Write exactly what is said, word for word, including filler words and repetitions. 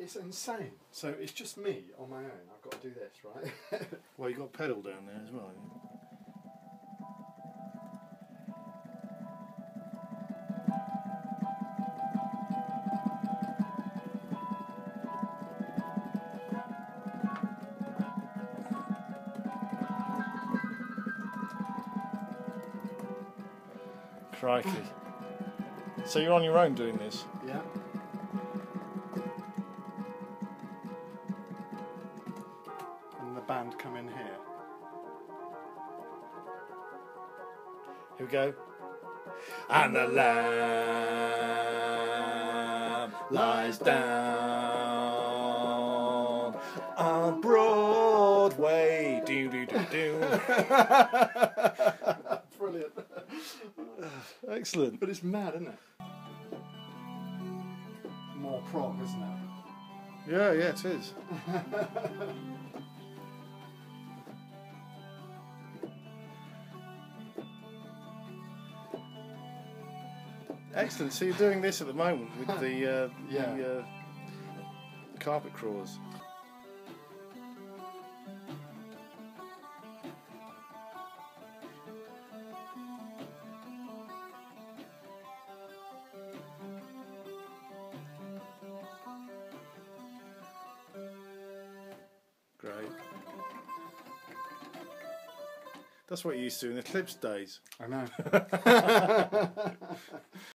it's insane. So it's just me on my own. I've got to do this, right? Well, you've got a pedal down there as well, haven't you? Crikey. So you're on your own doing this? Yeah. And the band come in here. Here we go. And the lamb lies down on Broadway. Do do do do. Brilliant. Excellent. But it's mad, isn't it? More prog, isn't it? Yeah, yeah, it is. Excellent. So you're doing this at the moment with the, uh, Yeah. the uh, carpet crawlers. Great. That's what you used to do in the Eclypse days. I know.